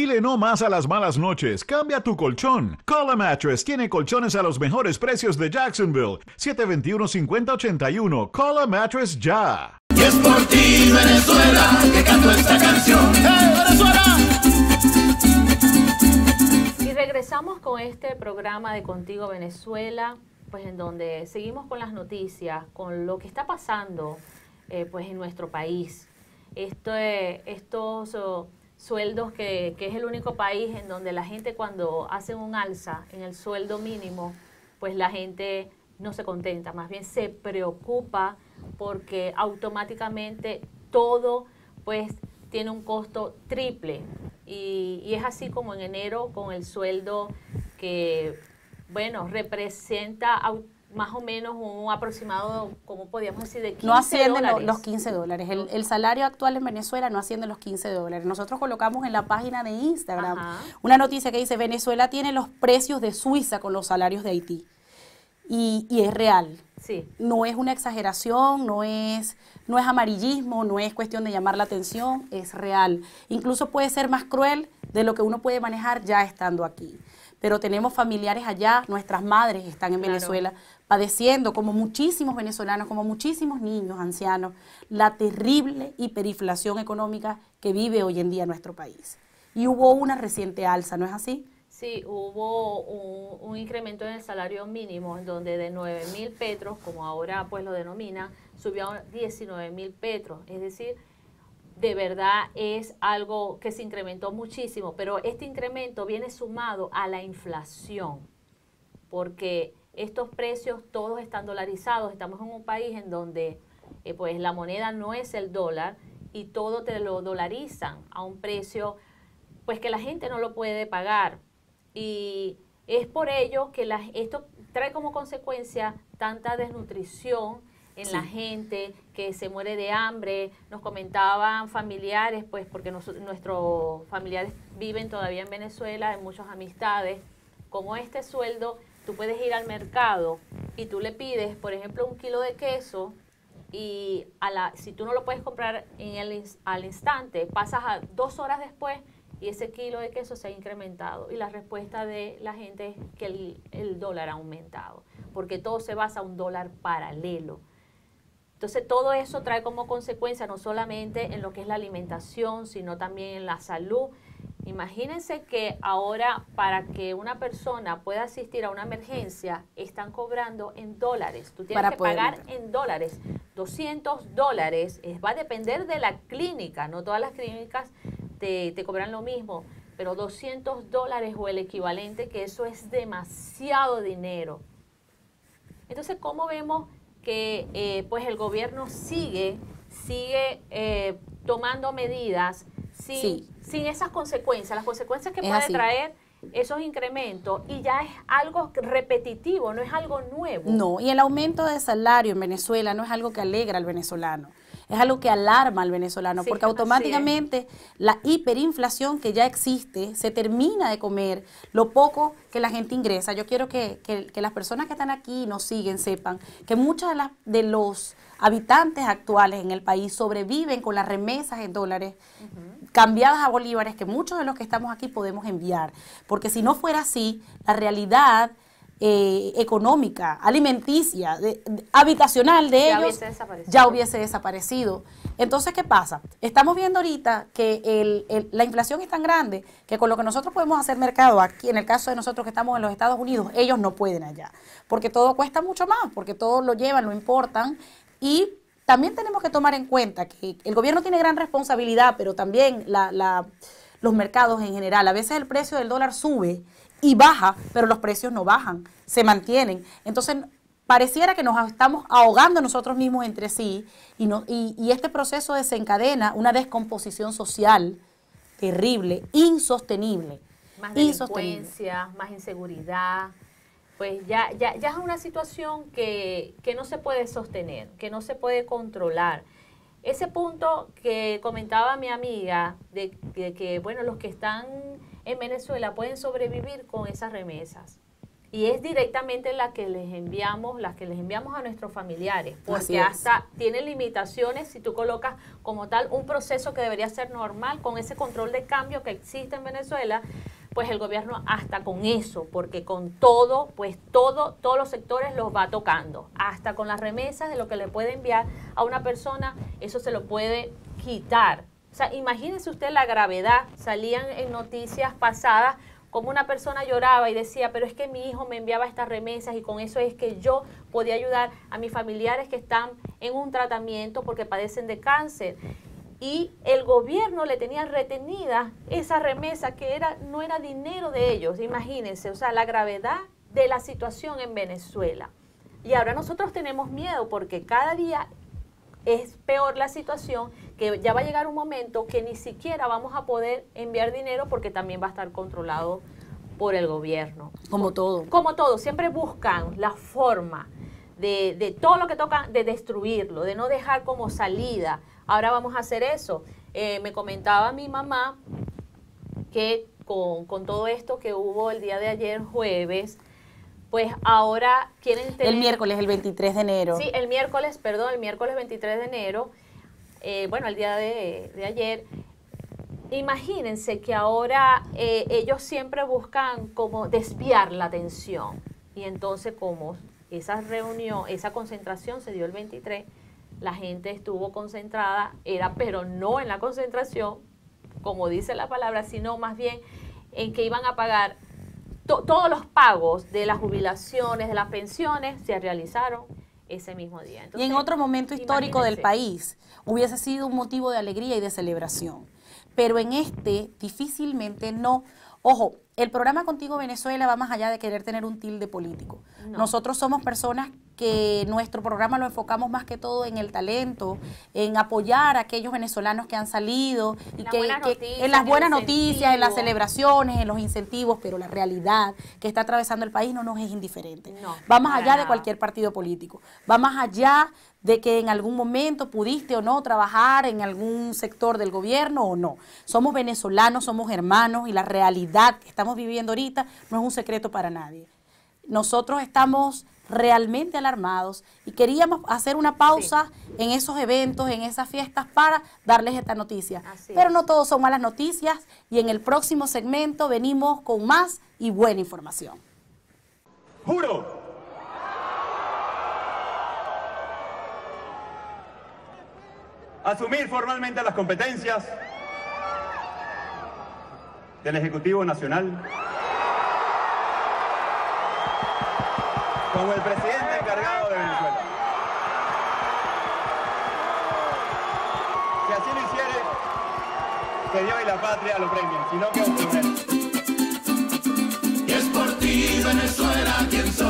Dile no más a las malas noches. Cambia tu colchón. Call a Mattress tiene colchones a los mejores precios de Jacksonville. 721-5081. Call a Mattress ya. Y es por ti, Venezuela, que canto esta canción. ¡Hey, Venezuela! Y regresamos con este programa de Contigo Venezuela, pues en donde seguimos con las noticias, con lo que está pasando pues en nuestro país. Estos sueldos que es el único país en donde la gente cuando hacen un alza en el sueldo mínimo, pues la gente no se contenta, más bien se preocupa porque automáticamente todo pues tiene un costo triple. Y es así como en enero con el sueldo que, bueno, representa más o menos un aproximado, como podríamos decir, de $15. No asciende los $15. El salario actual en Venezuela no asciende los $15. Nosotros colocamos en la página de Instagram una noticia que dice: Venezuela tiene los precios de Suiza con los salarios de Haití. Y es real. Sí. No es una exageración, no es amarillismo, no es cuestión de llamar la atención, es real. Incluso puede ser más cruel de lo que uno puede manejar ya estando aquí. Pero tenemos familiares allá, nuestras madres están en Venezuela padeciendo, como muchísimos venezolanos, como muchísimos niños, ancianos, la terrible hiperinflación económica que vive hoy en día nuestro país. Y hubo una reciente alza, ¿no es así? Sí, hubo un incremento en el salario mínimo, en donde de 9.000 petros, como ahora pues lo denomina, subió a 19.000 petros. Es decir, de verdad es algo que se incrementó muchísimo, pero este incremento viene sumado a la inflación, porque estos precios todos están dolarizados. Estamos en un país en donde pues la moneda no es el dólar y todo te lo dolarizan a un precio pues que la gente no lo puede pagar. Y es por ello que esto trae como consecuencia tanta desnutrición en la gente, que se muere de hambre. Nos comentaban familiares, pues porque nuestros familiares viven todavía en Venezuela, en muchas amistades. Como este sueldo, tú puedes ir al mercado y tú le pides, por ejemplo, 1 kilo de queso y si tú no lo puedes comprar al instante, pasas a 2 horas después y ese kilo de queso se ha incrementado. Y la respuesta de la gente es que el dólar ha aumentado, porque todo se basa en un dólar paralelo. Entonces, todo eso trae como consecuencia no solamente en lo que es la alimentación, sino también en la salud. Imagínense que ahora para que una persona pueda asistir a una emergencia, están cobrando en dólares. Tú tienes que pagar en dólares, $200. Va a depender de la clínica, no todas las clínicas te cobran lo mismo, pero $200 o el equivalente, que eso es demasiado dinero. Entonces, ¿cómo vemos que pues el gobierno sigue tomando medidas sin esas consecuencias, las consecuencias que puede traer esos incrementos? Y ya es algo repetitivo, no es algo nuevo. No, y el aumento de salario en Venezuela no es algo que alegra al venezolano, es algo que alarma al venezolano, porque automáticamente la hiperinflación que ya existe se termina de comer lo poco que la gente ingresa. Yo quiero que las personas que están aquí y nos siguen sepan que muchos de los habitantes actuales en el país sobreviven con las remesas en dólares cambiadas a bolívares que muchos de los que estamos aquí podemos enviar, porque si no fuera así, la realidad económica, alimenticia, habitacional de ellos ya hubiese desaparecido. Entonces, ¿qué pasa? Estamos viendo ahorita que la inflación es tan grande que con lo que nosotros podemos hacer mercado aquí, en el caso de nosotros que estamos en los Estados Unidos, ellos no pueden allá, porque todo cuesta mucho más, porque todo lo llevan, lo importan. Y también tenemos que tomar en cuenta que el gobierno tiene gran responsabilidad, pero también los mercados en general. A veces el precio del dólar sube y baja, pero los precios no bajan, se mantienen. Entonces, pareciera que nos estamos ahogando nosotros mismos entre sí y este proceso desencadena una descomposición social terrible, insostenible. Más delincuencia, más inseguridad. Pues ya es una situación que no se puede sostener, que no se puede controlar. Ese punto que comentaba mi amiga, de que bueno, los que están en Venezuela pueden sobrevivir con esas remesas. y es directamente las que les enviamos a nuestros familiares, porque es. hasta tiene limitaciones si tú colocas como tal un proceso que debería ser normal con ese control de cambio que existe en Venezuela, pues el gobierno hasta con eso, porque con todo, pues todos los sectores los va tocando, hasta con las remesas de lo que le puede enviar a una persona, eso se lo puede quitar. O sea, imagínense usted la gravedad, salían en noticias pasadas como una persona lloraba y decía, pero es que mi hijo me enviaba estas remesas y con eso es que yo podía ayudar a mis familiares que están en un tratamiento porque padecen de cáncer. Y el gobierno le tenía retenida esa remesa que no era dinero de ellos, imagínense, o sea, la gravedad de la situación en Venezuela. Y ahora nosotros tenemos miedo porque cada día es peor la situación, que ya va a llegar un momento que ni siquiera vamos a poder enviar dinero porque también va a estar controlado por el gobierno. Como todo. Como todo, siempre buscan la forma de todo lo que toca, de destruirlo, de no dejar como salida. Ahora vamos a hacer eso. Me comentaba mi mamá que con todo esto que hubo el día de ayer, jueves, pues ahora quieren tener... El miércoles, el 23 de enero. Sí, el miércoles 23 de enero, bueno, el día de ayer. Imagínense que ahora ellos siempre buscan como desviar la atención. Y entonces como esa reunión, esa concentración se dio el 23, la gente estuvo concentrada, pero no en la concentración, como dice la palabra, sino más bien en que iban a pagar todos los pagos de las jubilaciones, de las pensiones, se realizaron ese mismo día. Entonces, y en otro momento histórico del país hubiese sido un motivo de alegría y de celebración. Pero en este difícilmente no. Ojo, el programa Contigo Venezuela va más allá de querer tener un tilde político. No. Nosotros somos personas que nuestro programa lo enfocamos más que todo en el talento, en apoyar a aquellos venezolanos que han salido y en las buenas noticias, en las celebraciones, en los incentivos, pero la realidad que está atravesando el país no nos es indiferente. No, va más allá de cualquier partido político, va más allá de que en algún momento pudiste o no trabajar en algún sector del gobierno o no. Somos venezolanos, somos hermanos y la realidad que estamos viviendo ahorita no es un secreto para nadie. Nosotros estamos realmente alarmados y queríamos hacer una pausa en esos eventos, en esas fiestas para darles esta noticia. Pero no todos son malas noticias y en el próximo segmento venimos con más y buena información. Juro asumir formalmente las competencias del Ejecutivo Nacional como el presidente encargado de Venezuela. Si así lo hiciere, que Dios y la patria lo premien, sino que os Y es por ti, Venezuela, quien soy.